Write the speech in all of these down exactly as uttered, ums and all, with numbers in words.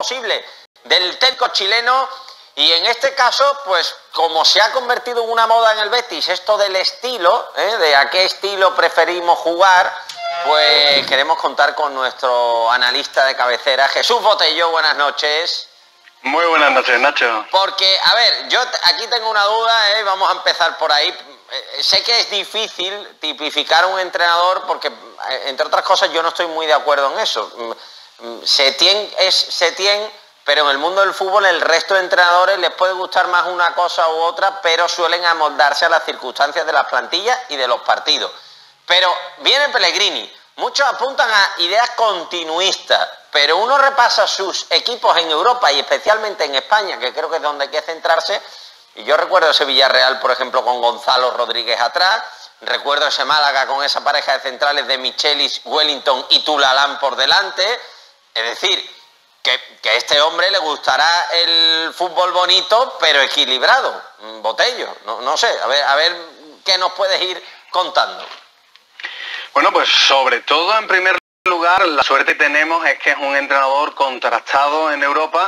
posible del técnico chileno. Y en este caso, pues como se ha convertido en una moda en el Betis, esto del estilo, ¿eh? de a qué estilo preferimos jugar, pues queremos contar con nuestro analista de cabecera, Jesús Botello. Buenas noches. Muy buenas noches, Nacho. Porque, a ver, yo aquí tengo una duda, ¿eh? Vamos a empezar por ahí. Eh, sé que es difícil tipificar a un entrenador porque, entre otras cosas, yo no estoy muy de acuerdo en eso. Setién es Setién, pero en el mundo del fútbol el resto de entrenadores les puede gustar más una cosa u otra, pero suelen amoldarse a las circunstancias de las plantillas y de los partidos. Pero viene Pellegrini, muchos apuntan a ideas continuistas, pero uno repasa sus equipos en Europa y especialmente en España, que creo que es donde hay que centrarse, y yo recuerdo ese Villarreal, por ejemplo, con Gonzalo Rodríguez atrás, recuerdo ese Málaga con esa pareja de centrales de Michelis, Wellington y Tulalán por delante. Es decir, que, que a este hombre le gustará el fútbol bonito, pero equilibrado. Botello, no, no sé, a ver, a ver qué nos puedes ir contando. Bueno, pues sobre todo, en primer lugar, la suerte que tenemos es que es un entrenador contrastado en Europa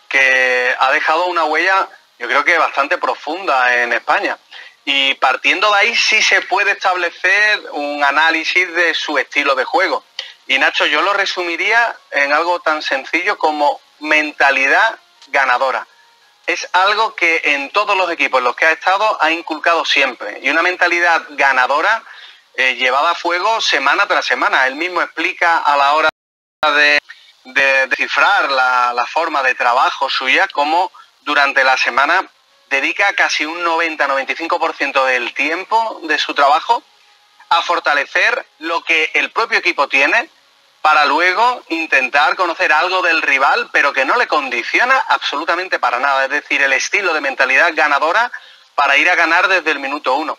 que ha dejado una huella, yo creo que bastante profunda en España. Y partiendo de ahí sí se puede establecer un análisis de su estilo de juego. Y Nacho, yo lo resumiría en algo tan sencillo como mentalidad ganadora. Es algo que en todos los equipos en los que ha estado ha inculcado siempre. Y una mentalidad ganadora eh, llevada a fuego semana tras semana. Él mismo explica a la hora de, de descifrar la, la forma de trabajo suya cómo durante la semana dedica casi un noventa a noventa y cinco por ciento del tiempo de su trabajo a fortalecer lo que el propio equipo tiene para luego intentar conocer algo del rival, pero que no le condiciona absolutamente para nada. Es decir, el estilo de mentalidad ganadora para ir a ganar desde el minuto uno.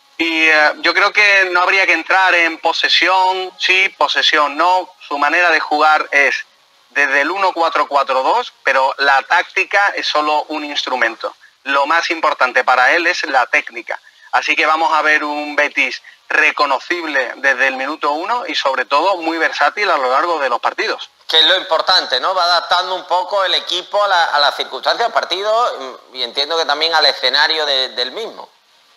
Y eh, yo creo que no habría que entrar en posesión, sí, posesión no. Su manera de jugar es desde el uno cuatro cuatro dos, pero la táctica es solo un instrumento. Lo más importante para él es la técnica. Así que vamos a ver un Betis reconocible desde el minuto uno y sobre todo muy versátil a lo largo de los partidos. Que es lo importante, ¿no? Va adaptando un poco el equipo a, la, a las circunstancias del partido y entiendo que también al escenario de, del mismo.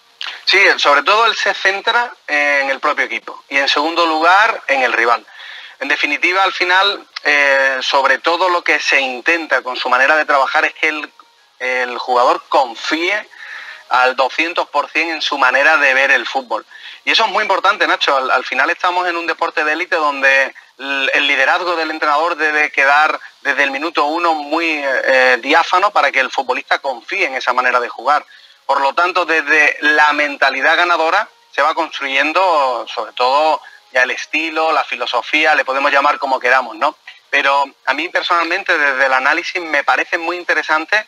Sí, sobre todo él se centra en el propio equipo y en segundo lugar en el rival. En definitiva, al final, eh, sobre todo lo que se intenta con su manera de trabajar es que el, el jugador confíe al doscientos por ciento en su manera de ver el fútbol. Y eso es muy importante, Nacho. Al, al final estamos en un deporte de élite donde el, el liderazgo del entrenador debe quedar desde el minuto uno muy eh, diáfano para que el futbolista confíe en esa manera de jugar. Por lo tanto, desde la mentalidad ganadora se va construyendo sobre todo ya el estilo, la filosofía, le podemos llamar como queramos, ¿no? Pero a mí personalmente desde el análisis me parece muy interesante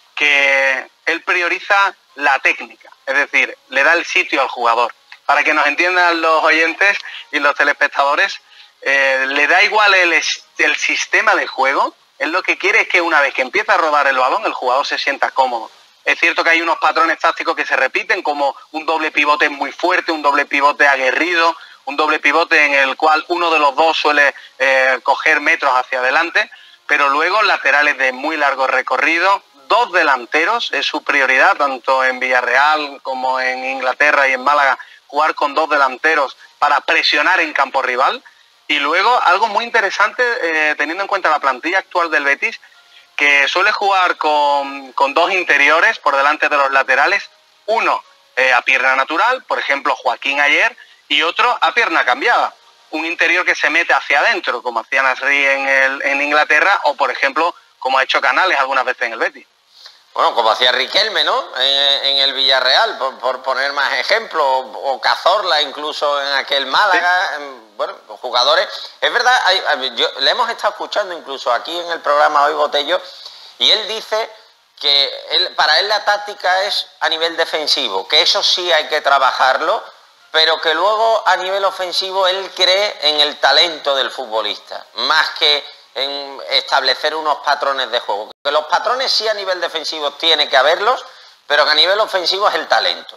que él prioriza la técnica, es decir, le da el sitio al jugador. Para que nos entiendan los oyentes y los telespectadores, eh, le da igual el, el sistema de juego, él lo que quiere es que una vez que empieza a rodar el balón, el jugador se sienta cómodo. Es cierto que hay unos patrones tácticos que se repiten, como un doble pivote muy fuerte, un doble pivote aguerrido, un doble pivote en el cual uno de los dos suele eh, coger metros hacia adelante, pero luego laterales de muy largo recorrido, dos delanteros es su prioridad, tanto en Villarreal como en Inglaterra y en Málaga, jugar con dos delanteros para presionar en campo rival. Y luego algo muy interesante, eh, teniendo en cuenta la plantilla actual del Betis, que suele jugar con, con dos interiores por delante de los laterales, uno eh, a pierna natural, por ejemplo Joaquín ayer, y otro a pierna cambiada, un interior que se mete hacia adentro, como hacía Nasri en, el, en Inglaterra, o por ejemplo, como ha hecho Canales algunas veces en el Betis. Bueno, como hacía Riquelme, ¿no? En, en el Villarreal, por, por poner más ejemplos, o, o Cazorla incluso en aquel Málaga, ¿sí? en, bueno, jugadores. Es verdad, hay, yo, le hemos estado escuchando incluso aquí en el programa Hoy Botello, y él dice que él, para él la táctica es a nivel defensivo, que eso sí hay que trabajarlo, pero que luego a nivel ofensivo él cree en el talento del futbolista, más que en establecer unos patrones de juego. Que los patrones sí a nivel defensivo tiene que haberlos, pero que a nivel ofensivo es el talento.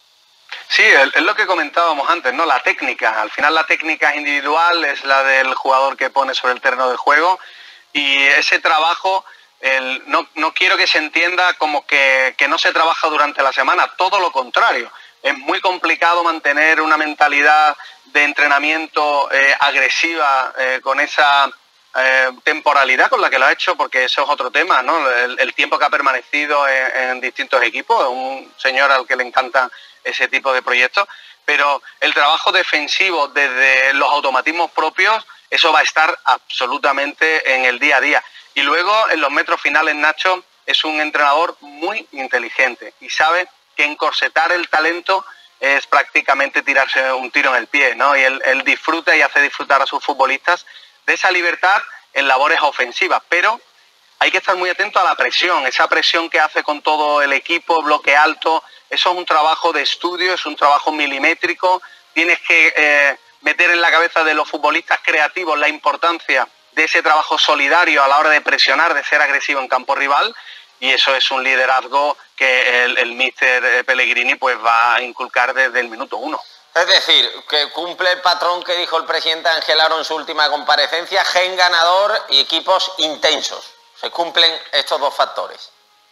Sí, es lo que comentábamos antes, ¿no? La técnica. Al final la técnica individual es la del jugador que pone sobre el terreno de juego Y ese trabajo, el, no, no quiero que se entienda como que, que no se trabaja durante la semana, todo lo contrario. Es muy complicado mantener una mentalidad de entrenamiento eh, agresiva eh, con esa eh, temporalidad con la que lo ha hecho, porque eso es otro tema, ¿no? El, el tiempo que ha permanecido en, en distintos equipos, un señor al que le encanta ese tipo de proyectos, pero el trabajo defensivo desde los automatismos propios, eso va a estar absolutamente en el día a día. Y luego en los metros finales, Nacho es un entrenador muy inteligente y sabe que encorsetar el talento es prácticamente tirarse un tiro en el pie, ¿no? Y él, él disfruta y hace disfrutar a sus futbolistas de esa libertad en labores ofensivas, pero hay que estar muy atento a la presión, esa presión que hace con todo el equipo, bloque alto, eso es un trabajo de estudio, es un trabajo milimétrico, tienes que eh, meter en la cabeza de los futbolistas creativos la importancia de ese trabajo solidario a la hora de presionar, de ser agresivo en campo rival, y eso es un liderazgo que el, el míster Pellegrini pues va a inculcar desde el minuto uno. Es decir, que cumple el patrón que dijo el presidente Ángel Aro en su última comparecencia, gen ganador y equipos intensos. Se cumplen estos dos factores.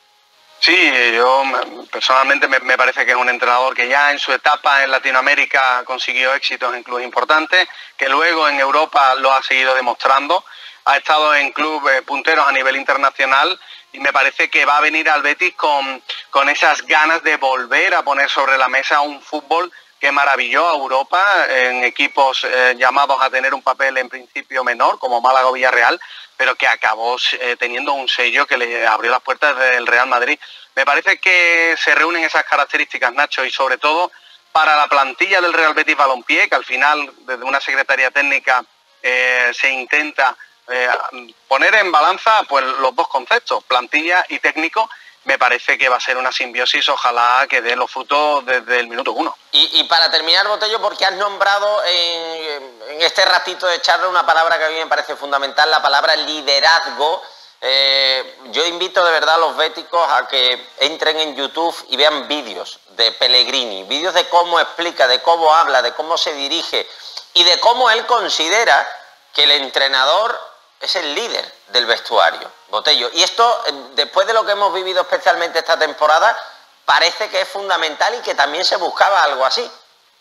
Sí, yo personalmente me, me parece que es un entrenador que ya en su etapa en Latinoamérica consiguió éxitos en clubes importantes, que luego en Europa lo ha seguido demostrando, ha estado en clubes punteros a nivel internacional y me parece que va a venir al Betis con, con esas ganas de volver a poner sobre la mesa un fútbol que maravilló a Europa en equipos eh, llamados a tener un papel en principio menor, como Málaga o Villarreal, pero que acabó eh, teniendo un sello que le abrió las puertas del Real Madrid. Me parece que se reúnen esas características, Nacho, y sobre todo para la plantilla del Real Betis Balompié, que al final desde una secretaría técnica eh, se intenta eh, poner en balanza pues, los dos conceptos, plantilla y técnico. Me parece que va a ser una simbiosis, ojalá que dé los frutos desde el minuto uno. Y, y para terminar, Botello, porque has nombrado en, en este ratito de charla una palabra que a mí me parece fundamental, la palabra liderazgo. Eh, yo invito de verdad a los béticos a que entren en YouTube y vean vídeos de Pellegrini, vídeos de cómo explica, de cómo habla, de cómo se dirige y de cómo él considera que el entrenador es el líder del vestuario, Botello. Y esto, después de lo que hemos vivido especialmente esta temporada, parece que es fundamental y que también se buscaba algo así.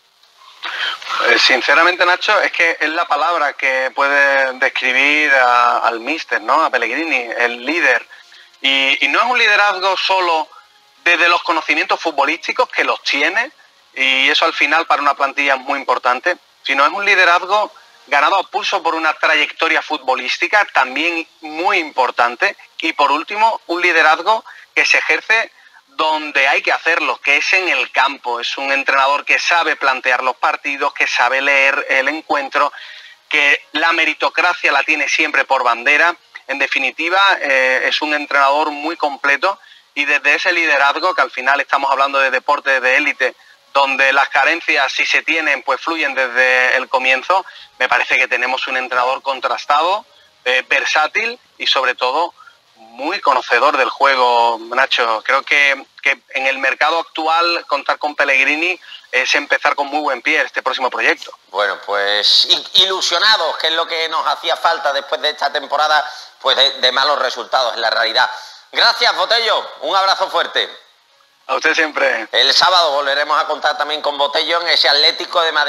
Sinceramente, Nacho, es que es la palabra que puede describir a, al míster, ¿no? A Pellegrini, el líder. Y, y no es un liderazgo solo desde los conocimientos futbolísticos, que los tiene, y eso al final para una plantilla es muy importante, sino es un liderazgo ganado a pulso por una trayectoria futbolística también muy importante, y por último, un liderazgo que se ejerce donde hay que hacerlo, que es en el campo. Es un entrenador que sabe plantear los partidos, que sabe leer el encuentro, que la meritocracia la tiene siempre por bandera. En definitiva, eh, es un entrenador muy completo, y desde ese liderazgo, que al final estamos hablando de deportes de élite, donde las carencias, si se tienen, pues fluyen desde el comienzo, me parece que tenemos un entrenador contrastado, eh, versátil y sobre todo muy conocedor del juego, Nacho. Creo que, que en el mercado actual contar con Pellegrini es empezar con muy buen pie este próximo proyecto. Bueno, pues ilusionados, que es lo que nos hacía falta después de esta temporada, pues de, de malos resultados en la realidad. Gracias, Botello, un abrazo fuerte. A usted siempre. El sábado volveremos a contar también con Botello en ese Atlético de Madrid.